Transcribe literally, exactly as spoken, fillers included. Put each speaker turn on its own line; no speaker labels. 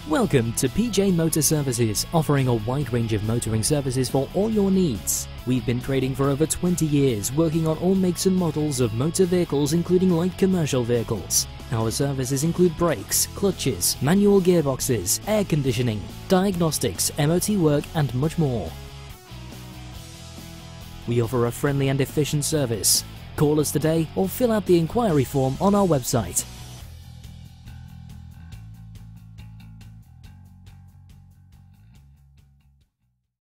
Welcome to P J Motor Services, offering a wide range of motoring services for all your needs. We've been trading for over twenty years, working on all makes and models of motor vehicles, including light commercial vehicles. Our services include brakes, clutches, manual gearboxes, air conditioning, diagnostics, M O T work, and much more. We offer a friendly and efficient service. Call us today or fill out the inquiry form on our website.